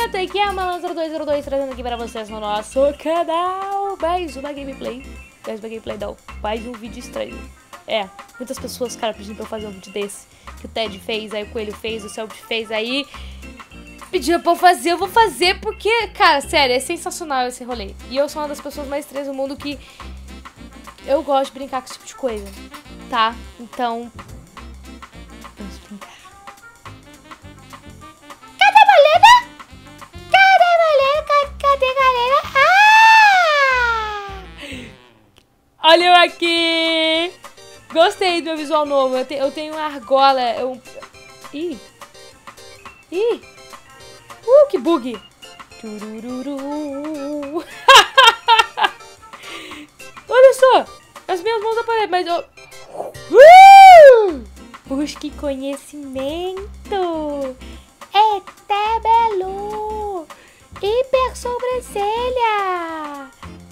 bonito! Aqui é a Malan0202 trazendo aqui para vocês no nosso canal mais uma gameplay. Mais um vídeo estranho. Muitas pessoas, cara, pedindo pra eu fazer um vídeo desse. Que o Ted fez, aí o Coelho fez, o Selby fez, aí pediram pra eu fazer, eu vou fazer porque, cara, sério, é sensacional esse rolê. E eu sou uma das pessoas mais estranhas do mundo que eu gosto de brincar com esse tipo de coisa, tá? Então, vamos brincar. Cadê a Malena? Cadê a Malena? Cadê a galera? Ah! Olha eu aqui! Gostei do meu visual novo. Eu tenho uma argola. Ih! Que bug! Turururu. Olha só! As minhas mãos aparecem, mas eu... Busque conhecimento! Etebelo! Hiper sobrancelha!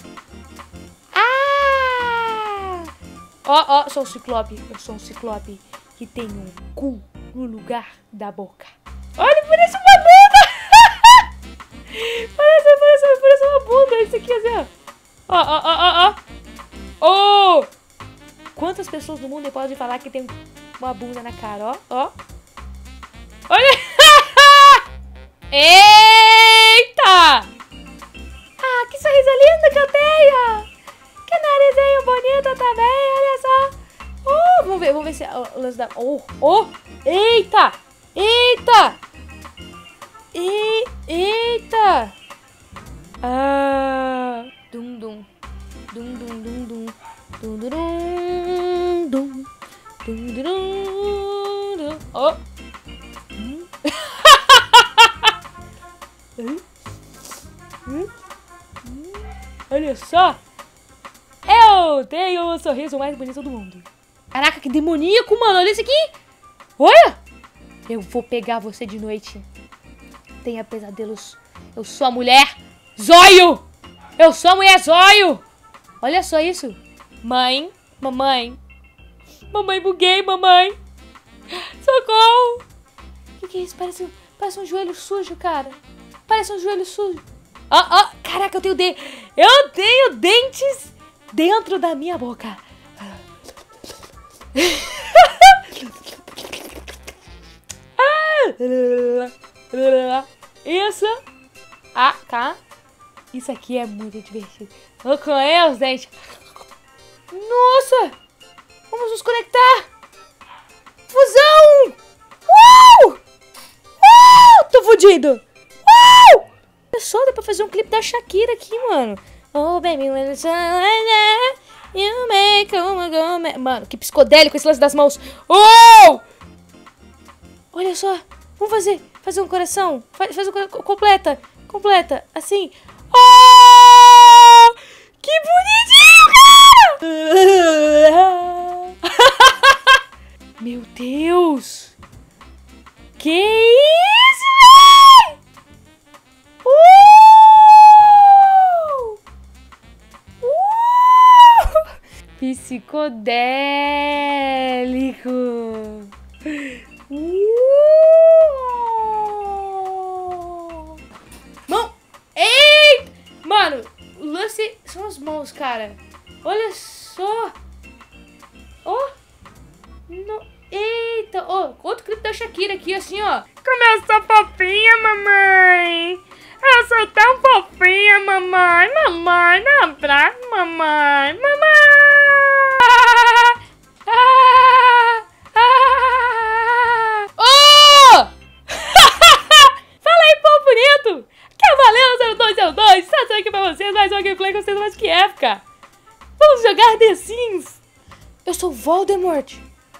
Ó, sou um ciclope. Eu sou um ciclope que tem um cu no lugar da boca. Olha, parece uma bunda! parece uma bunda. Isso aqui, assim, ó. Quantas pessoas no mundo podem falar que tem uma bunda na cara, ó. Olha! Eita! Ah, que sorriso lindo que eu tenho! Que narizinho bonito também, olha só. Vamos ver se o lance da... Eita! Dum. Ó. Olha só. Eu tenho o sorriso mais bonito do mundo. Caraca, que demoníaco, mano. Olha isso aqui. Olha. Eu vou pegar você de noite. Tenha pesadelos. Eu sou a mulher Zóio. Eu sou a mulher Zóio. Olha só isso. Mamãe, buguei, mamãe. Socorro. O que é isso? Parece um joelho sujo, cara. Parece um joelho sujo. Caraca, eu tenho dentes dentro da minha boca. Isso. Tá. Isso aqui é muito divertido. Vou comer os dentes. Nossa! Vamos nos conectar. Fusão! Tô fudido. Olha só, dá pra fazer um clipe da Shakira aqui, mano. Oh, baby, when it's you make mano, que psicodélico esse lance das mãos. Olha só. Vamos fazer um coração. Faz um coração. Completa. Assim. Que bonitinho, cara! Meu Deus. Que isso, velho? Psicodélico. Mão! Eita! Mano, o lance são as mãos, cara. Olha só. Eita! Outro clipe da Shakira aqui, assim, ó. Como eu sou fofinha, mamãe. Eu sou tão fofinha, mamãe. Mamãe, dá um abraço, mamãe. Fala aí, povo bonito! Que é valeu, 0202! Trazendo aqui pra vocês mais uma gameplay com vocês mais que época! Vamos jogar The Sims! Eu sou Voldemort!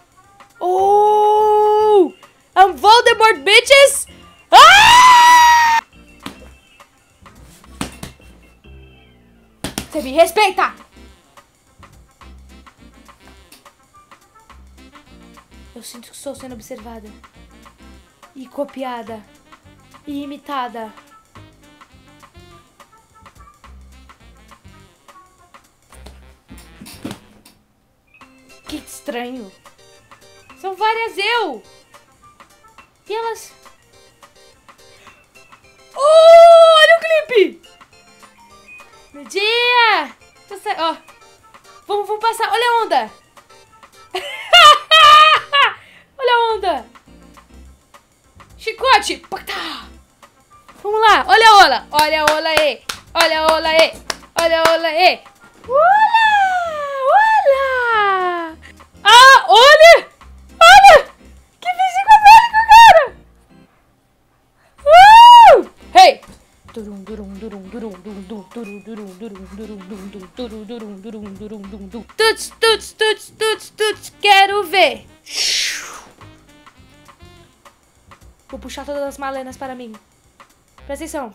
I'm Voldemort, bitches! Você me respeita! Eu sinto que estou sendo observada. E copiada. E imitada. Que estranho. São várias eu. E elas... Oh, olha o clipe! Meu dia! Ó, vamos passar. Olha a onda! Olha a onda! Chicote! Pactá! Vamos lá! Olha a ola! Olha a ola aí! Olha a ola aí! Olha a ola aí! Ola! Ola! Ah, olha! Olha! Que físico bélico, cara! Hey! Tuts, tuts, tuts, tuts, tuts, quero ver! Vou puxar todas as malenas para mim. Presta atenção.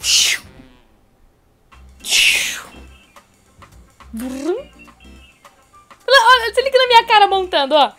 Olha, se liga na minha cara montando, ó.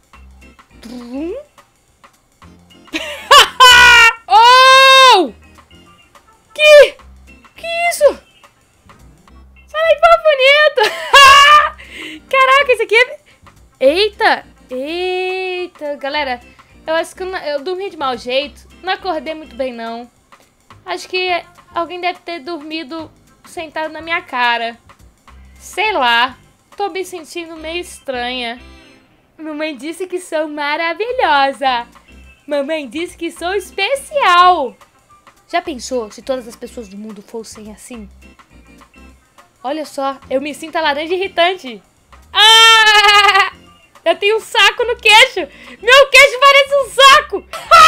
Oh! Que isso? Sai daí, pô, bonito! Caraca, esse aqui é... Eita! Eita, galera. Eu acho que eu dormi de mau jeito. Não acordei muito bem, não. Acho que alguém deve ter dormido sentado na minha cara. Sei lá. Tô me sentindo meio estranha. Mamãe disse que sou maravilhosa. Mamãe disse que sou especial. Já pensou se todas as pessoas do mundo fossem assim? Olha só, eu me sinto a laranja irritante. Ah! Eu tenho um saco no queixo. Meu queixo parece um saco.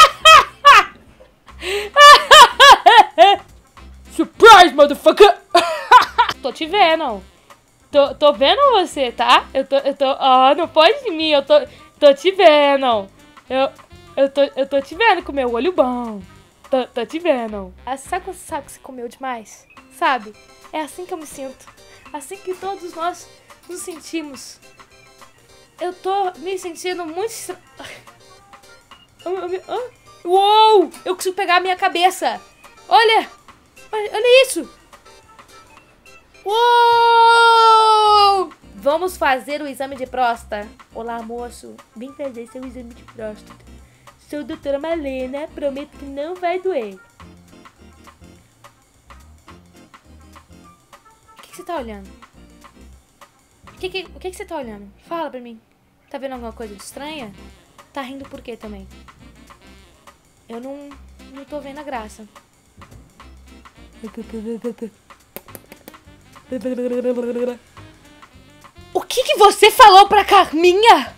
Surprise, motherfucker. Tô te vendo. Tô vendo você, tá? Eu tô... Ó, não pode de mim. Eu tô te vendo. Eu tô te vendo com meu olho bom. Tô te vendo. Sabe quando você sabe que você comeu demais? Sabe? É assim que eu me sinto. Assim que todos nós nos sentimos. Eu tô me sentindo muito... Uou! Eu consigo pegar a minha cabeça. Olha! Olha isso! Uou! Vamos fazer o exame de próstata. Olá, moço. Vem fazer seu exame de próstata. Sou a doutora Malena. Prometo que não vai doer. O que você tá olhando? O que você tá olhando? Fala pra mim. Tá vendo alguma coisa estranha? Tá rindo por quê também? Eu não tô vendo a graça. O que você falou pra Carminha?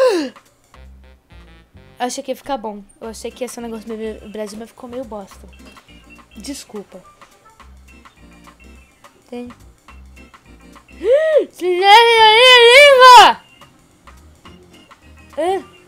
Eu achei que ia ficar bom. Eu achei que esse negócio do Brasil mas ficou meio bosta. Desculpa. Tem. Silêncio!